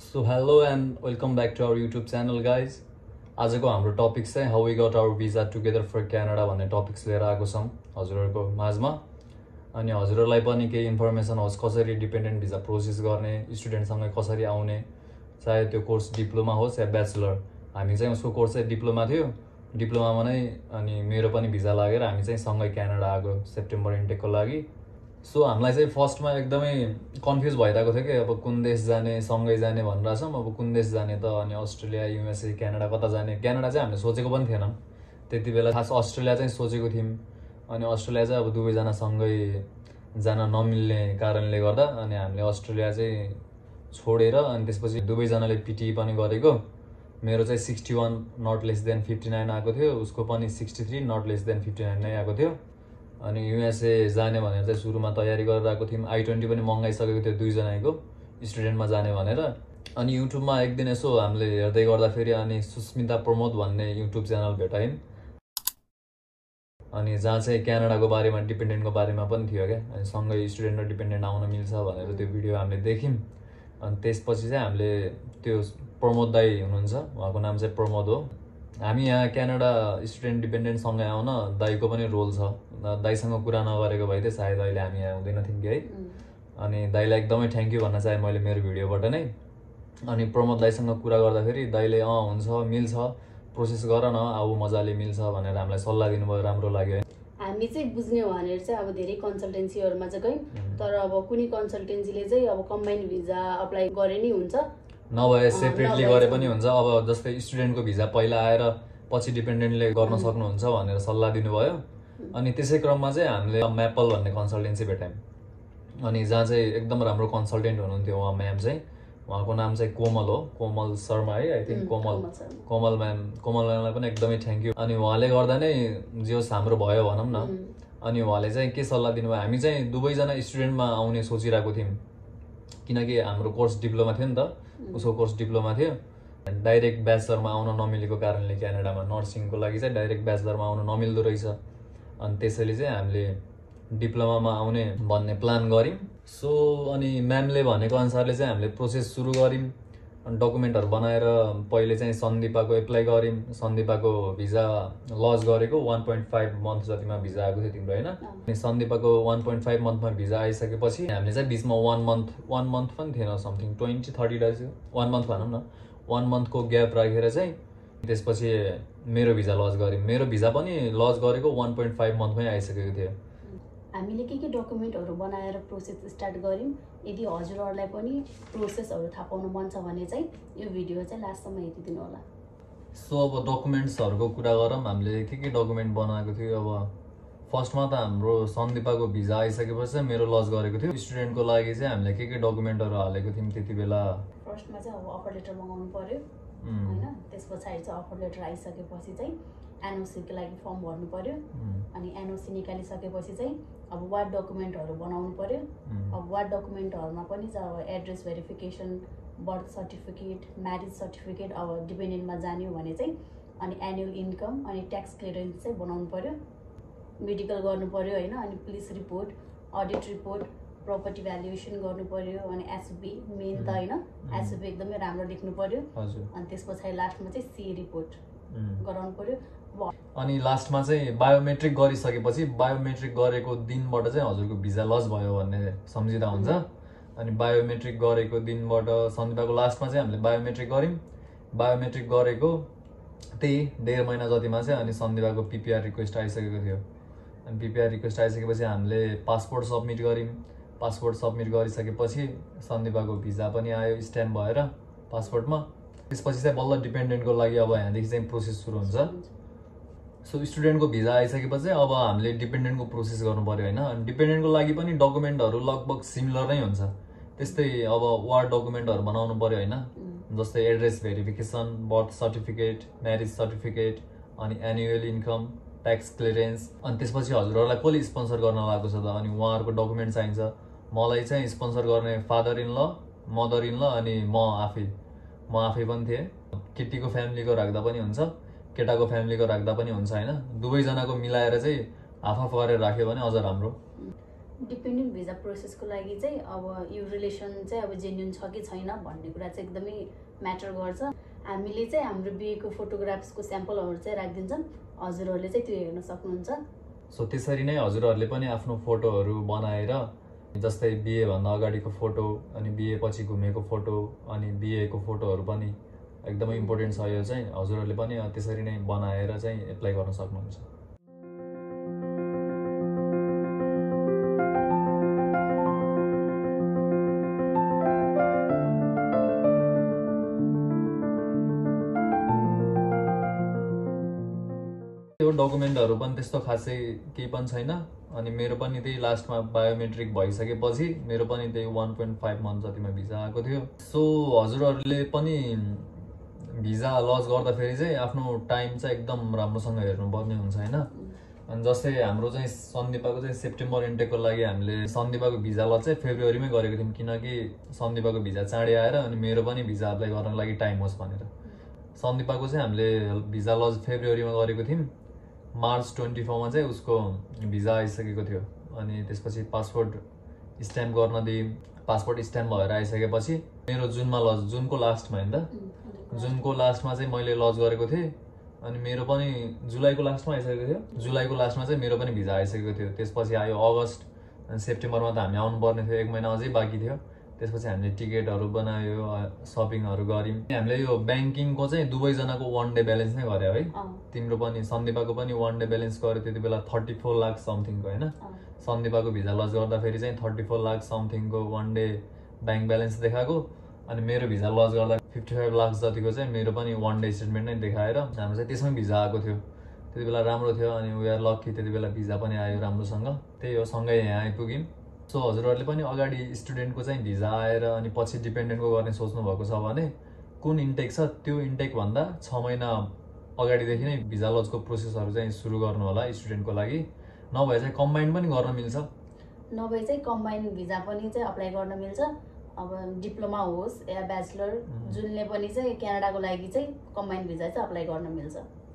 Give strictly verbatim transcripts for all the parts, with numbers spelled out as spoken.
So hello and welcome back to our YouTube channel guys. आजको हाम्रो topic चाहिँ how we got our visa together for Canada भन्ने topics लिएर आएको छौं हजुरहरुको माझमा। अनि हजुरहरुलाई पनि केही इन्फर्मेसन होस् कसरी डिपेन्डेन्ट भिजा प्रोसेस गर्ने, स्टुडेन्ट सँग कसरी आउने, चाहे त्यो कोर्स डिप्लोमा होस् या ब्याचलर। हामी चाहिँ उसको कोर्स चाहिँ डिप्लोमा थियो, डिप्लोमामा नै अनि मेरो पनि भिजा लागेर हामी चाहिँ सँगै क्यानाडा आएको सेप्टेम्बर इन्टेकको लागि। सो हामीलाई चाहिँ फर्स्टमा एकदमै कन्फ्युज भइरहेको थियो कि अब कुन देश जाने, सँगै जाने भनिरहेको छौं। अब कुन देश जाने त, अनि अस्ट्रेलिया, युएसए, क्यानाडा कता जाने। क्यानाडा चाहिँ हामीले सोचेको पनि थिएन त्यति बेला, खास अस्ट्रेलिया चाहिँ सोचेको थियौं। अनि अस्ट्रेलिया चाहिँ अब दुवै जना सँगै जान नमिल्ने कारणले गर्दा अनि हामीले अस्ट्रेलिया चाहिँ छोडेर अनि त्यसपछि दुवै जनाले पिटी पनि गरेको। मेरो चाहिँ sixty one not less than fifty nine आएको थियो, उसको पनि sixty three not less than fifty nine नै आएको थियो। अनि युएसए जाने भनेर चाहिँ सुरुमा तयारी गरेर आएको थियौं। आई ट्वेन्टी पनि मगाइसकेको थियो दुई जनाको स्टुडेन्टमा जाने भनेर। अनि युट्युबमा एक दिन यसो हामीले हेर्दै गर्दा फेरि अनि सुस्मिता प्रमोद भन्ने युट्युब च्यानल भेटायौं, अनि जहाँ चाहिँ क्यानाडाको बारेमा, डिपेन्डेन्टको बारेमा पनि थियो क्या। अनि सँगै स्टुडेन्ट र डिपेन्डेन्ट आउन मिल्छ भनेर त्यो भिडियो हामीले देख्यौं। अनि त्यसपछि चाहिँ हामीले त्यो प्रमोद दाई हुनुहुन्छ, उहाँको नाम चाहिँ प्रमोद हो। हामी यहाँ क्यानाडा स्टुडेन्ट डिपेन्डेन्ट सँगै आउन दाईको पनि रोल छ। दाईसँग कुरा नगरेको भए चाहिँ सायद अहिले हामी यहाँ हुँदैन थियौँ कि है। अनि दाईलाई एकदमै थ्याङ्क यू भन्न चाहे मैले मेरो भिडियोबाट नै। अनि प्रमोद दाईसँग कुरा गर्दाखेरि दाईले अँ हुन्छ, मिल्छ, प्रोसेस गर न, आऊ मजाले मिल्छ भनेर हामीलाई सल्लाह दिनुभयो। राम्रो लाग्यो। हामी चाहिँ बुझ्ने भनेर चाहिँ अब धेरै कन्सल्टेन्सीहरुमा चाहिँ गयौं, तर अब कुनै कन्सल्टेन्सीले चाहिँ अब कम्बाइन भिजा अप्लाई गरे नि हुन्छ, नभए सेपरेटली गरे पनि हुन्छ। अब जस्तै स्टुडेन्टको भिजा पहिला आएर पछि डिपेन्डेन्टले गर्न सक्नुहुन्छ भनेर सल्लाह दिनुभयो। अनि त्यसै क्रममा चाहिँ हामीले म्यापल भन्ने कन्सल्टेन्सी भेट्यौं, अनि जहाँ चाहिँ एकदम राम्रो कन्सल्टेन्ट हुनुहुन्थ्यो उहाँ म्याम चाहिँ, उहाँको नाम चाहिँ कोमल हो, कोमल शर्मा है, I think Komal Komal ma'am. Komal म्यामलाई पनि एकदमै थ्याङ्क यू। अनि उहाँले गर्दा नै जे होस् हाम्रो भयो भनौँ न। अनि उहाँले चाहिँ के सल्लाह दिनुभयो, हामी चाहिँ दुवैजना स्टुडेन्टमा आउने सोचिरहेको थियौँ, किनकि हाम्रो कोर्स डिप्लोमा थियो नि त, उसको कोर्स डिप्लोमा थियो। डाइरेक्ट ब्याचलरमा आउन नमिलेको कारणले क्यानाडामा नर्सिङको लागि चाहिँ डाइरेक्ट ब्याचलरमा आउन नमिल्दो रहेछ। अनि त्यसैले चाहिँ हामीले डिप्लोमामा आउने भन्ने प्लान गर्यौं। सो अनि म्यामले भनेको अनुसारले चाहिँ हामीले प्रोसेस सुरु गर्यौं। अनि डकुमेन्टहरू बनाएर पहिले चाहिँ सन्दीपाको एप्लाई गर्यौं। सन्दीपाको भिजा लज गरेको वान पोइन्ट फाइभ मन्थ जतिमा भिजा आएको थियो तिम्रो होइन। अनि सन्दीपाको वान पोइन्ट फाइभ मन्थमा भिजा आइसकेपछि हामीले चाहिँ बिचमा वान मन्थ वान मन्थ पनि थिएन, something twenty thirty days one month भनौँ न, वान मन्थको ग्याप राखेर चाहिँ त्यसपछि मेरो भिजा लज गरेँ। मेरो भिजा पनि लज गरेको वान पोइन्ट फाइभ मन्थमै आइसकेको थियो। हामीले के के डकुमेन्टहरू बनाएर प्रोसेस स्टार्ट गर्यौं। यदि हजुरहरूलाई पनि प्रोसेसहरू थाहा पाउनु मन छ भने चाहिँ यो भिडियो चाहिँ लास्टसम्म हेरिदिनु होला। सो अब डकुमेन्ट्सहरूको कुरा गरौँ, हामीले के के डकुमेन्ट बनाएको थियो। अब फर्स्टमा त हाम्रो सन्दीपाको भिजा आइसकेपछि चाहिँ मेरो लज गरेको थियो। स्टुडेन्टको लागि चाहिँ हामीले के के डकुमेन्टहरू हालेको थियौँ त्यति बेला। फर्स्टमा चाहिँ अब अफर लेटर मगाउनु पर्यो होइन, त्यस पछाडि चाहिँ अफर लेटर आइसकेपछि चाहिँ एनओसीको लागि फर्म भर्नु पर्यो। अनि एनओसी निकालिसकेपछि चाहिँ अब वार्ड डकुमेन्टहरू बनाउनु पर्यो। अब वार्ड डकुमेन्टहरूमा पनि चाहिँ अब address verification, birth certificate, marriage certificate, अब डिपेन्डेन्टमा जाने हो भने चाहिँ अनि एनुअल इन्कम अनि ट्याक्स क्लियरेन्स चाहिँ बनाउनु पर्यो, मेडिकल गर्नु पर्यो होइन। अनि police report, audit report, property valuation गर्नु पर्यो। अनि एसओपी मेन त होइन, एसओपी एकदमै राम्रो लेख्नु पर्यो। अनि त्यस पछाडि लास्टमा चाहिँ सी रिपोर्ट गराउनु पर्यो। अनि लास्टमा चाहिँ बायोमेट्रिक गरिसकेपछि, बायोमेट्रिक गरेको दिनबाट चाहिँ हजुरको भिजा लज भयो भन्ने सम्झिँदा हुन्छ। अनि बायोमेट्रिक गरेको दिनबाट सन्दीपाको लास्टमा चाहिँ हामीले बायोमेट्रिक गऱ्यौँ। बायोमेट्रिक गरेको त्यही डेढ महिना जतिमा चाहिँ अनि सन्दीपाको पिपिआर रिक्वेस्ट आइसकेको थियो। अनि पिपिआर रिक्वेस्ट आइसकेपछि हामीले पासपोर्ट सब्मिट गऱ्यौँ। पासपोर्ट सब्मिट गरिसकेपछि सन्दीपाको भिजा पनि आयो स्ट्याम्प भएर पासपोर्टमा। त्यसपछि चाहिँ बल्ल डिपेन्डेन्टको लागि अब यहाँदेखि चाहिँ प्रोसेस सुरु हुन्छ। सो स्टुडेन्टको भिजा आइसकेपछि चाहिँ अब हामीले डिपेन्डेन्टको प्रोसेस गर्नु पर्यो होइन। अनि डिपेन्डेन्टको लागि पनि डकुमेन्टहरू लगभग सिमिलर नै हुन्छ। त्यस्तै अब वार्ड डकुमेन्टहरू बनाउनु पर्यो होइन, जस्तै address verification, birth certificate, marriage certificate, अनि एनुअल इन्कम, ट्याक्स क्लियरेन्स। अनि त्यसपछि हजुरहरूलाई कसले स्पोन्सर गर्न लागेको छ त, अनि उहाँहरूको डकुमेन्ट चाहिन्छ। मलाई चाहिँ स्पोन्सर गर्ने father in law, mother in law, अनि म आफै म आफै पनि थिएँ। केटीको फ्यामिलीको राख्दा पनि हुन्छ, केटाको फ्यामिलीको राख्दा पनि हुन्छ होइन। दुवैजनाको मिलाएर चाहिँ हाफ हाफ गरेर राख्यो भने अझ राम्रो। डिपेन्डेन्ट भिजा प्रोसेसको लागि चाहिँ अब यो रिलेसन चाहिँ अब जेन्युन छ कि छैन भन्ने कुरा चाहिँ एकदमै म्याटर गर्छ। हामीले चाहिँ हाम्रो बिहेको फोटोग्राफ्सको स्याम्पलहरू चाहिँ राखिदिन्छौँ, हजुरहरूले चाहिँ त्यो हेर्न सक्नुहुन्छ। सो त्यसरी नै हजुरहरूले पनि आफ्नो फोटोहरू बनाएर, जस्तै बिहेभन्दा अगाडिको फोटो अनि बिहेपछि घुमेको फोटो अनि बिहेको फोटोहरू पनि एकदमै इम्पोर्टेन्ट छ। यो चाहिँ हजुरहरूले पनि त्यसरी नै बनाएर चाहिँ एप्लाई गर्न सक्नुहुन्छ। यो डकुमेन्टहरू पनि त्यस्तो खासै केही पनि छैन। अनि मेरो पनि त्यही लास्टमा बायोमेट्रिक भइसकेपछि मेरो पनि त्यही वान पोइन्ट फाइभ मन्थ जतिमा भिजा आएको थियो। सो हजुरहरूले पनि भिजा लज गर्दाखेरि चाहिँ आफ्नो टाइम चाहिँ एकदम राम्रोसँग हेर्नुपर्ने हुन्छ होइन। अनि जस्तै हाम्रो चाहिँ सन्दीपाको चाहिँ सेप्टेम्बर इन्टेकको लागि हामीले सन्दीपाको भिजा लज चाहिँ फेब्रुअरीमै गरेको थियौँ, किनकि सन्दीपाको भिजा चाँडै आएर अनि मेरो पनि भिजा अप्लाई गर्नको लागि टाइम होस् भनेर। सन्दीपाको चाहिँ हामीले भिजा लज फेब्रुअरीमा गरेको थियौँ, मार्च ट्वेन्टी फोरमा चाहिँ उसको भिजा आइसकेको थियो। अनि त्यसपछि पासपोर्ट स्ट्याम्प गर्न दिएँ, पासपोर्ट स्ट्याम्प भएर आइसकेपछि मेरो जुनमा लज, जुनको लास्टमा होइन त, जुनको लास्टमा चाहिँ मैले लज गरेको थिएँ। अनि मेरो पनि जुलाईको लास्टमा आइसकेको थियो, जुलाईको लास्टमा चाहिँ मेरो पनि भिजा आइसकेको थियो। त्यसपछि आयो अगस्त, अनि सेप्टेम्बरमा त हामी आउनुपर्ने थियो, एक महिना अझै बाँकी थियो। त्यसपछि हामीले टिकटहरू बनायो, सपिङहरू गऱ्यौँ। हामीले यो ब्याङ्किङको चाहिँ दुवैजनाको वान डे ब्यालेन्स नै गऱ्यो है। तिम्रो पनि सन्दीपाको पनि वान डे ब्यालेन्स गऱ्यो त्यति बेला थर्टी फोर लाख समथिङको होइन। सन्दीपाको भिजा लज गर्दाखेरि चाहिँ थर्टी फोर लाख समथिङको वान डे ब्याङ्क ब्यालेन्स देखाएको। अनि मेरो भिजा लज गर्दा फिफ्टी फाइभ लाख जतिको चाहिँ मेरो पनि वान डे स्टेटमेन्ट नै देखाएर हाम्रो चाहिँ त्यसमै भिजा आएको थियो। त्यति बेला राम्रो थियो। अनि वी आर लक्की, त्यति बेला भिजा पनि आयो राम्रोसँग। त्यही हो, सँगै यहाँ आइपुग्यौँ। सो हजुरहरूले पनि अगाडि स्टुडेन्टको चाहिँ भिजा आएर अनि पछि डिपेन्डेन्टको गर्ने सोच्नु भएको छ भने कुन इन्टेक छ त्यो इन्टेकभन्दा छ महिना अगाडिदेखि नै भिजा लजको प्रोसेसहरू चाहिँ सुरु गर्नु होला स्टुडेन्टको लागि। नभए चाहिँ कम्बाइन्ड पनि गर्न मिल्छ, नभए चाहिँ कम्बाइन्ड भिजा पनि चाहिँ अप्लाई गर्न मिल्छ। अब डिप्लोमा होस् या ब्याचलर जुनले पनि चाहिँ क्यानाडाको लागि चाहिँ कम्बाइन्ड भिजा चाहिँ अप्लाई गर्न मिल्छ।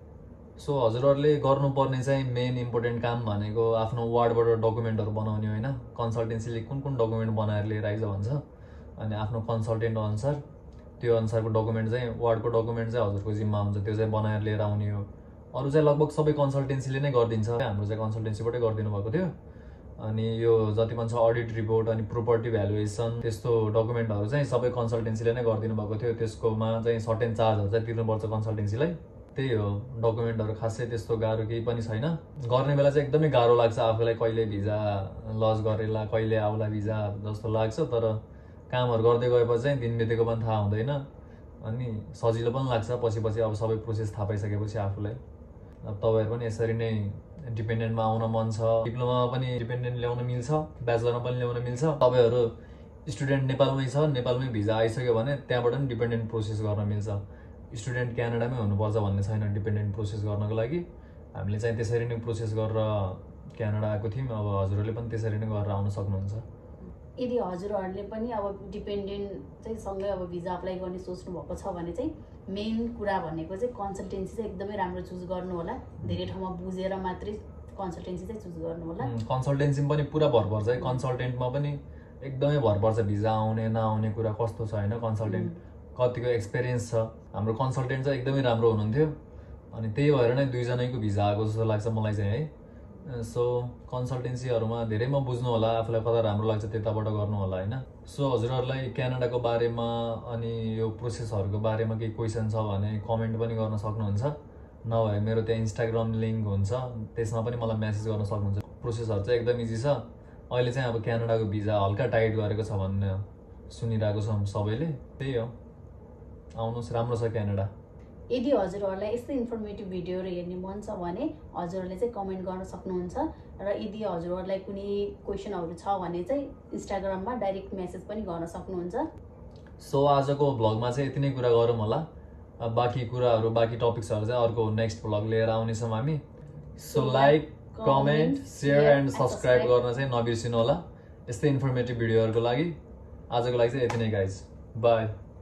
सो हजुरहरूले गर्नुपर्ने चाहिँ मेन इम्पोर्टेन्ट काम भनेको आफ्नो वार्डबाट डकुमेन्टहरू बनाउने होइन। कन्सल्टेन्सीले कुन कुन डकुमेन्ट बनाएर लिएर आइज भन्छ, अनि आफ्नो कन्सल्टेन्ट अनुसार त्यो अनुसारको डकुमेन्ट चाहिँ वार्डको डकुमेन्ट चाहिँ हजुरको जिम्मा हुन्छ, त्यो चाहिँ बनाएर लिएर आउने हो। अरू चाहिँ लगभग सबै कन्सल्टेन्सीले नै गरिदिन्छ, हाम्रो चाहिँ कन्सल्टेन्सीबाटै गरिदिनु भएको थियो। अनि यो जति पनि छ अडिट रिपोर्ट अनि प्रोपर्टी भ्यालुएसन त्यस्तो डकुमेन्टहरू चाहिँ सबै कन्सल्टेन्सीले नै गरिदिनु भएको थियो। त्यसकोमा चाहिँ सर्टेन चार्जहरू चाहिँ तिर्नुपर्छ कन्सल्टेन्सीलाई। त्यही हो, डकुमेन्टहरू खासै त्यस्तो गाह्रो केही पनि छैन। गर्ने बेला चाहिँ एकदमै गाह्रो लाग्छ आफूलाई, कहिले भिजा लज गरेला कहिले आउला भिजा जस्तो लाग्छ। तर कामहरू गर्दै गएपछि चाहिँ दिन बितेको पनि थाहा हुँदैन अनि सजिलो पनि लाग्छ पछि पछि अब सबै प्रोसेस थाहा पाइसकेपछि आफूलाई। अब तपाईँहरू पनि यसरी नै डिपेन्डेन्टमा आउन मन छ, डिप्लोमामा पनि डिपेन्डेन्ट ल्याउन मिल्छ, ब्याचलरमा पनि ल्याउन मिल्छ। तपाईँहरू स्टुडेन्ट नेपालमै छ, नेपालमै भिजा आइसक्यो भने त्यहाँबाट पनि डिपेन्डेन्ट प्रोसेस गर्न मिल्छ। स्टुडेन्ट क्यानाडामै हुनुपर्छ भन्ने छैन डिपेन्डेन्ट प्रोसेस गर्नको लागि। हामीले चाहिँ त्यसरी नै प्रोसेस गरेर क्यानाडा आएको थियौँ। अब हजुरहरूले पनि त्यसरी नै गरेर आउन सक्नुहुन्छ। यदि हजुरहरूले पनि अब डिपेन्डेन्ट चाहिँ सँगै अब भिजा अप्लाई गर्ने सोच्नु भएको छ भने चाहिँ मेन कुरा भनेको चाहिँ कन्सल्टेन्सी चाहिँ एकदमै राम्रो चुज गर्नु होला। धेरै ठाउँमा बुझेर मात्रै कन्सल्टेन्सी चाहिँ चुज गर्नु होला। कन्सल्टेन्सीमा पनि पुरा भर पर्छ है, कन्सल्टेन्टमा पनि एकदमै भर पर्छ भिजा आउने नआउने कुरा कस्तो छ होइन, कन्सल्टेन्ट कतिको एक्सपिरियन्स छ। हाम्रो कन्सल्टेन्ट चाहिँ एकदमै राम्रो हुनुहुन्थ्यो अनि त्यही भएर नै दुईजनैको भिजा आएको जस्तो लाग्छ मलाई चाहिँ है। सो कन्सल्टेन्सीहरूमा धेरैमा बुझ्नु होला, आफूलाई कता राम्रो लाग्छ त्यताबाट गर्नु होला होइन। सो हजुरहरूलाई क्यानाडाको बारेमा अनि यो प्रोसेसहरूको बारेमा केही क्वेसन छ भने कमेन्ट पनि गर्न सक्नुहुन्छ, नभए मेरो त्यहाँ इन्स्टाग्राम लिङ्क हुन्छ त्यसमा पनि मलाई मेसेज गर्न सक्नुहुन्छ। प्रोसेसहरू चाहिँ एकदम इजी छ। अहिले चाहिँ अब क्यानाडाको भिजा हल्का टाइट गरेको छ भन्ने सुनिरहेको छौँ सबैले। त्यही हो, आउनुहोस्, राम्रो छ क्यानाडा। यदि हजुरहरूलाई यस्तै इन्फर्मेटिभ भिडियोहरू हेर्ने मन छ भने हजुरहरूले चाहिँ कमेन्ट गर्न सक्नुहुन्छ। र यदि हजुरहरूलाई कुनै क्वेसनहरू छ भने चाहिँ इन्स्टाग्राममा डाइरेक्ट मेसेज पनि गर्न सक्नुहुन्छ। सो आजको भ्लगमा चाहिँ यति नै कुरा गरौँ होला। बाँकी कुराहरू बाँकी टपिक्सहरू चाहिँ अर्को नेक्स्ट भ्लग लिएर आउनेछौँ हामी। So like comment share and subscribe गर्न चाहिँ नबिर्सिनु होला यस्तै इन्फर्मेटिभ भिडियोहरूको लागि। आजको लागि चाहिँ यति नै गाइज, बाई।